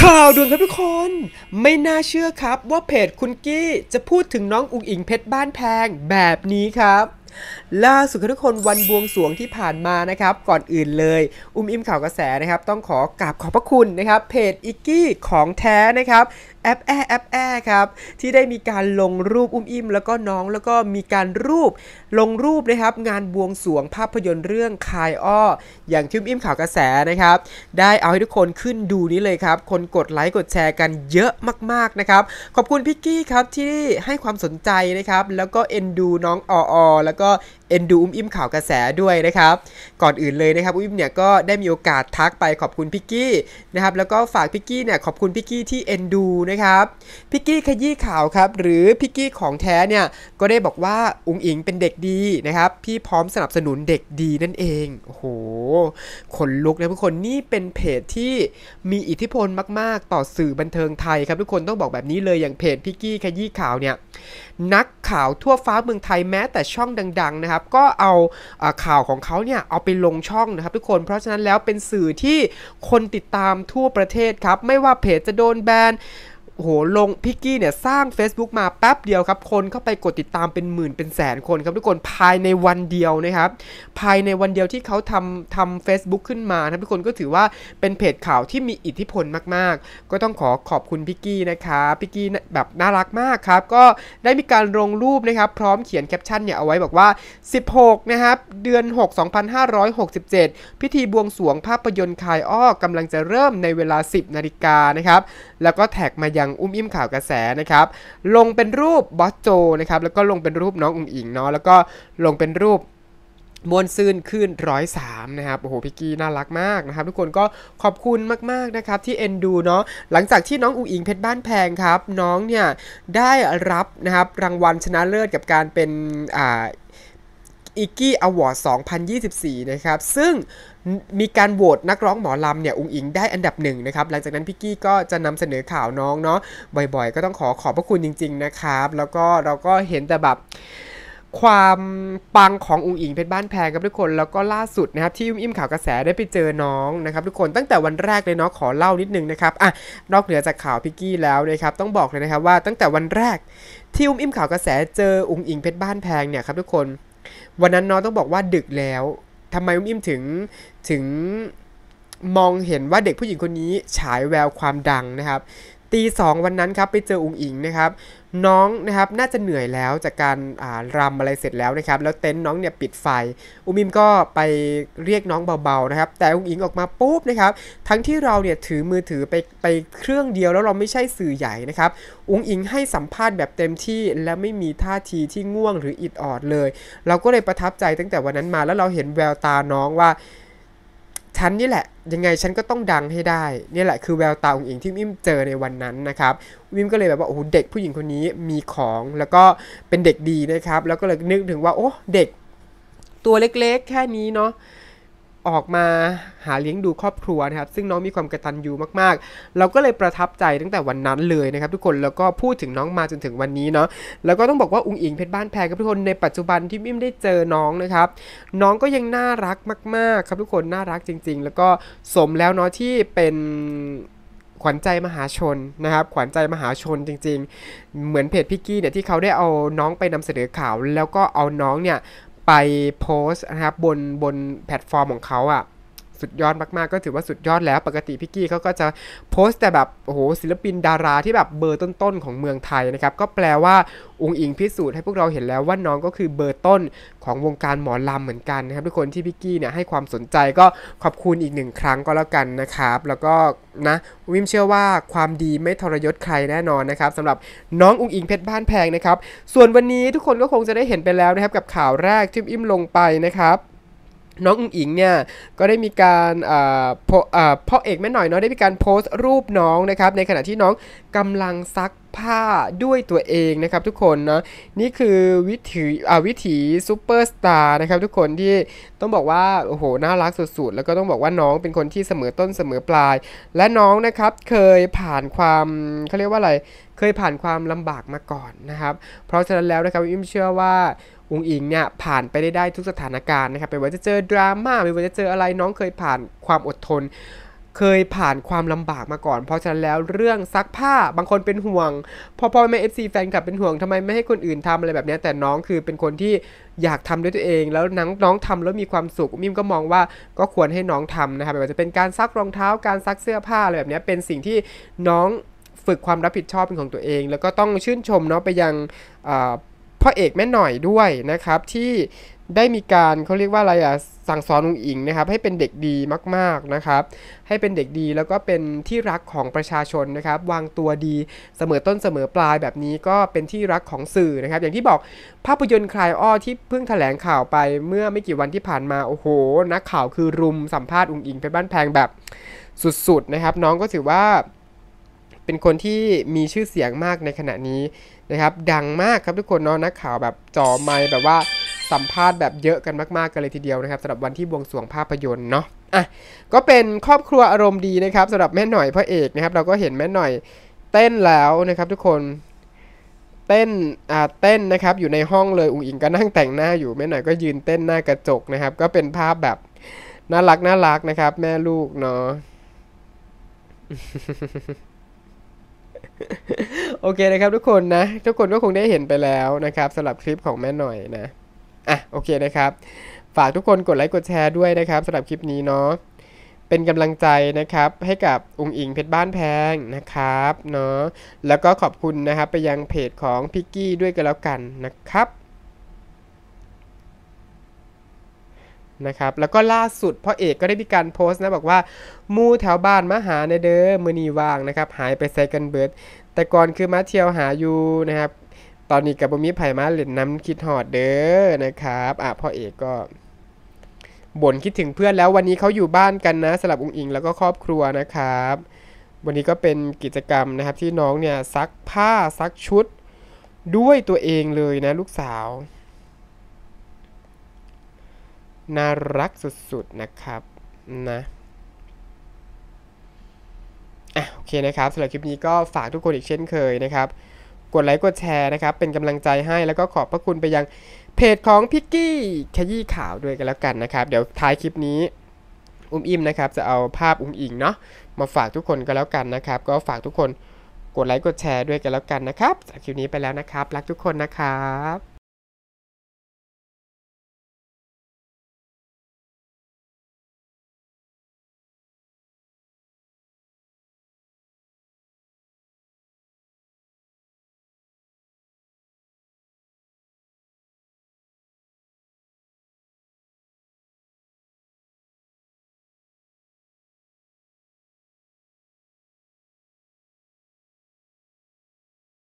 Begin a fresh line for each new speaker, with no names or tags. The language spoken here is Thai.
ข่าวด่วนครับทุกคนไม่น่าเชื่อครับว่าเพจคุณกี้จะพูดถึงน้องอุ๋งอิงเพชรบ้านแพงแบบนี้ครับล่าสุดครับทุกคนวันบวงสรวงที่ผ่านมานะครับก่อนอื่นเลยอิมข่าวกระแสนะครับต้องขอกราบขอบพระคุณนะครับเพจอิกกี้ของแท้นะครับแอปครับที่ได้มีการลงรูปอิมแล้วก็น้องแล้วก็มีการลงรูปนะครับงานบวงสรวงภาพยนตร์เรื่องคายอ้ออย่างที่อิมข่าวกระแสนะครับได้เอาให้ทุกคนขึ้นดูนี้เลยครับคนกดไลค์กดแชร์กันเยอะมากๆนะครับขอบคุณพี่กี้ครับที่ให้ความสนใจนะครับแล้วก็เอ็นดูน้องอแล้วก็เอ็นดูอิมข่าวกระแสด้วยนะครับก่อนอื่นเลยนะครับอิมเนี่ยก็ได้มีโอกาสทักไปขอบคุณพี่กี้นะครับแล้วก็ฝากพี่กี้เนี่ยขอบคุณพี่กี้ที่เอ็นดูนะครับพี่กี้ขยี้ข่าวครับหรือพี่กี้ของแท้เนี่ยก็ได้บอกว่าอุ๋งอิงเป็นเด็กดีนะครับพี่พร้อมสนับสนุนเด็กดีนั่นเองโอ้โหขนลุกนะทุกคนนี่เป็นเพจที่มีอิทธิพลมากๆต่อสื่อบันเทิงไทยครับทุกคนต้องบอกแบบนี้เลยอย่างเพจพี่กี้ขยี้ข่าวเนี่ยนักข่าวทั่วฟ้าเมืองไทยแม้แต่ช่องดังๆนะครับก็เอาข่าวของเขาเนี่ยเอาไปลงช่องนะครับทุกคนเพราะฉะนั้นแล้วเป็นสื่อที่คนติดตามทั่วประเทศครับไม่ว่าเพจจะโดนแบนโอ้โหลงพิกกี้เนี่ยสร้าง Facebook มาแป๊บเดียวครับคนเข้าไปกดติดตามเป็นหมื่นเป็นแสนคนครับทุกคนภายในวันเดียวนะครับภายในวันเดียวที่เขาทำ Facebook ขึ้นมานะทุกคนก็ถือว่าเป็นเพจข่าวที่มีอิทธิพลมากๆก็ต้องขอบคุณพิกกี้นะครับพิกกี้แบบน่ารักมากครับก็ได้มีการลงรูปนะครับพร้อมเขียนแคปชั่นเนี่ยเอาไว้บอกว่า16นะครับเดือน6 2567พิธีบวงสรวงภาพยนตร์คายอ้อกำลังจะเริ่มในเวลา 10 นาฬิกานะครับแล้วก็แท็กมายังอิมข่าวกระแสนะครับลงเป็นรูปบอสโจนะครับแล้วก็ลงเป็นรูปน้องอุ๋งอิงเนาะแล้วก็ลงเป็นรูปมวนซื่นขึ้น103นะครับโอ้โหพี่กี้น่ารักมากนะครับทุกคนก็ขอบคุณมากๆนะครับที่เอ็นดูเนาะหลังจากที่น้องอุ๋งอิงเพชรบ้านแพงครับน้องเนี่ยได้รับนะครับรางวัลชนะเลิศกับการเป็นอิกกี้อวอร์ด2024นะครับซึ่งมีการโหวตนักร้องหมอลำเนี่ยอุ๋งอิงได้อันดับ1นะครับหลังจากนั้นพี่กี้ก็จะนำเสนอข่าวน้องเนาะบ่อยๆก็ต้องขอบพระคุณจริงๆนะครับแล้วก็เราก็เห็นแต่แบบความปังของอุ๋งอิงเพชรบ้านแพงครับทุกคนแล้วก็ล่าสุดนะครับที่อิมข่าวกระแสได้ไปเจอน้องนะครับทุกคนตั้งแต่วันแรกเลยเนาะขอเล่านิดนึงนะครับนอกเหนือจากข่าวพี่กี้แล้วนะครับต้องบอกเลยนะครับว่าตั้งแต่วันแรกที่อิมข่าวกระแสเจออุ๋งอิงเพชรบ้านแพงเนี่ยครับทุกคนวันนั้นน้องต้องบอกว่าดึกแล้วทำไมอิมถึงมองเห็นว่าเด็กผู้หญิงคนนี้ฉายแววความดังนะครับตี 2วันนั้นครับไปเจออุ๋งอิงนะครับน้องนะครับน่าจะเหนื่อยแล้วจากการรำอะไรเสร็จแล้วนะครับแล้วเต็นท์น้องเนี่ยปิดไฟอิมก็ไปเรียกน้องเบาๆนะครับแต่อุ๋งอิงออกมาปุ๊บนะครับทั้งที่เราเนี่ยถือมือถือไปเครื่องเดียวแล้วเราไม่ใช่สื่อใหญ่นะครับอุ๋งอิงให้สัมภาษณ์แบบเต็มที่และไม่มีท่าทีที่ง่วงหรืออิดออดเลยเราก็เลยประทับใจตั้งแต่วันนั้นมาแล้วเราเห็นแววตาน้องว่าฉันนี่แหละยังไงฉันก็ต้องดังให้ได้นี่แหละคือแววตาของอิงที่อิมเจอในวันนั้นนะครับอิมก็เลยแบบว่าโอ้โหเด็กผู้หญิงคนนี้มีของแล้วก็เป็นเด็กดีนะครับแล้วก็เลยนึกถึงว่าโอ้เด็กตัวเล็กๆแค่นี้เนาะออกมาหาเลี้ยงดูครอบครัวนะครับซึ่งน้องมีความกตัญญูมากๆเราก็เลยประทับใจตั้งแต่วันนั้นเลยนะครับทุกคนแล้วก็พูดถึงน้องมาจนถึงวันนี้เนาะแล้วก็ต้องบอกว่าอุ๋งอิงเพชรบ้านแพงครับทุกคนในปัจจุบันที่อิมได้เจอน้องนะครับน้องก็ยังน่ารักมากๆครับทุกคนน่ารักจริงๆแล้วก็สมแล้วเนาะที่เป็นขวัญใจมหาชนนะครับขวัญใจมหาชนจริงๆเหมือนเพจพิกกี้เนี่ยที่เขาได้เอาน้องไปนำเสนอข่าวแล้วก็เอาน้องเนี่ยไปโพสต์นะครับบนแพลตฟอร์มของเขาสุดยอดมากๆก็ถือว่าสุดยอดแล้วปกติพิกกี้เขาก็จะโพสต์แต่แบบโอ้โหศิลปินดาราที่แบบเบอร์ต้นๆของเมืองไทยนะครับก็แปลว่าอุ๋งอิงพิสูจน์ให้พวกเราเห็นแล้วว่าน้องก็คือเบอร์ต้นของวงการหมอลำเหมือนกันนะครับทุกคนที่พิกกี้เนี่ยให้ความสนใจก็ขอบคุณอีก1ครั้งก็แล้วกันนะครับแล้วก็นะวิมเชื่อว่าความดีไม่ทรยศใครแน่นอนนะครับสำหรับน้องอุ๋งอิงเพชรบ้านแพงนะครับส่วนวันนี้ทุกคนก็คงจะได้เห็นไปแล้วนะครับกับข่าวแรกที่อิมลงไปนะครับน้องอุ๋งอิงเนี่ยก็ได้มีการพ่อเอกแม่หน่อยเนาะได้มีการโพสต์รูปน้องนะครับในขณะที่น้องกำลังซักผ้าด้วยตัวเองนะครับทุกคนนะนี่คือวิถีซูเปอร์สตาร์นะครับทุกคนที่ต้องบอกว่าโอ้โหน่ารักสุดๆแล้วก็ต้องบอกว่าน้องเป็นคนที่เสมอต้นเสมอปลายและน้องนะครับเคยผ่านความเขาเรียกว่าอะไรเคยผ่านความลำบากมาก่อนนะครับเพราะฉะนั้นแล้วนะครับอิมเชื่อว่าอุ๋งอิงเนี่ยผ่านไปได้ทุกสถานการณ์นะครับไม่ว่าจะเจอดราม่าไม่ว่าจะเจออะไรน้องเคยผ่านความอดทนเคยผ่านความลำบากมาก่อนเพราะฉะนั้นแล้วเรื่องซักผ้าบางคนเป็นห่วงพ่อแม่ FC แฟนคลับเป็นห่วงทำไมไม่ให้คนอื่นทำอะไรแบบนี้แต่น้องคือเป็นคนที่อยากทำด้วยตัวเองแล้วน้องทำแล้วมีความสุขมิมก็มองว่าก็ควรให้น้องทำนะครับไม่ว่าจะเป็นการซักรองเท้าการซักเสื้อผ้าอะไรแบบนี้เป็นสิ่งที่น้องฝึกความรับผิดชอบเป็นของตัวเองแล้วก็ต้องชื่นชมเนาะไปยังพ่อเอกแม่หน่อยด้วยนะครับที่ได้มีการเขาเรียกว่าอะไรสั่งสอนอุ๋งอิงนะครับให้เป็นเด็กดีมากๆนะครับให้เป็นเด็กดีแล้วก็เป็นที่รักของประชาชนนะครับวางตัวดีเสมอต้นเสมอปลายแบบนี้ก็เป็นที่รักของสื่อนะครับอย่างที่บอกภาพยนตร์คลายอ้อที่เพิ่งแถลงข่าวไปเมื่อไม่กี่วันที่ผ่านมาโอ้โหนักข่าวคือรุมสัมภาษณ์อุ๋งอิงเพชรบ้านแพงแบบสุดๆนะครับน้องก็ถือว่าเป็นคนที่มีชื่อเสียงมากในขณะนี้นะครับดังมากครับทุกคนเนาะนักข่าวแบบจ่อไมค์แบบว่าสัมภาษณ์แบบเยอะกันมากๆกันเลยทีเดียวนะครับสำหรับวันที่บวงสรวงภาพยนตร์เนาะก็เป็นครอบครัวอารมณ์ดีนะครับสำหรับแม่หน่อยพระเอกนะครับเราก็เห็นแม่หน่อยเต้นแล้วนะครับทุกคนเต้นนะครับอยู่ในห้องเลยอุ๋งอิงก็นั่งแต่งหน้าอยู่แม่หน่อยก็ยืนเต้นหน้ากระจกนะครับก็เป็นภาพแบบน่ารักนะครับแม่ลูกเนาะ โอเคนะครับทุกคนนะทุกคนก็คงได้เห็นไปแล้วนะครับสำหรับคลิปของแม่หน่อยนะโอเคนะครับฝากทุกคนกดไลค์กดแชร์ด้วยนะครับสำหรับคลิปนี้เนาะเป็นกำลังใจนะครับให้กับอุ๋งอิงเพชรบ้านแพงนะครับเนาะแล้วก็ขอบคุณนะครับไปยังเพจของพิกกี้ด้วยกันแล้วกันนะครับแล้วก็ล่าสุดพ่อเอกก็ได้มีการโพสต์นะบอกว่ามูแถวบ้านมาหาในเด้อมือนีว่างนะครับหายไปใส่กันเบิดแต่ก่อนคือมาเที่ยวหาอยู่นะครับตอนนี้กับบ่มีไผมาเล่นน้ำคิดฮอดเด้อนะครับพ่อเอกก็บ่นคิดถึงเพื่อนแล้ววันนี้เขาอยู่บ้านกันนะสำหรับอุ๋งอิงแล้วก็ครอบครัวนะครับวันนี้ก็เป็นกิจกรรมนะครับที่น้องเนี่ยซักผ้าซักชุดด้วยตัวเองเลยนะลูกสาวน่ารักสุดๆนะครับนะโอเคนะครับสำหรับคลิปนี้ก็ฝากทุกคนอีกเช่นเคยนะครับกดไลค์กดแชร์นะครับเป็นกำลังใจให้แล้วก็ขอบพระคุณไปยังเพจของพิกกี้ขยี้ข่าวด้วยกันแล้วกันนะครับเดี๋ยวท้ายคลิปนี้อิมนะครับจะเอาภาพอุ๋งอิงเนาะมาฝากทุกคนกันแล้วกันนะครับก็ฝากทุกคนกดไลค์กดแชร์ด้วยกันแล้วกันนะครับจากคลิปนี้ไปแล้วนะครับรักทุกคนนะครับ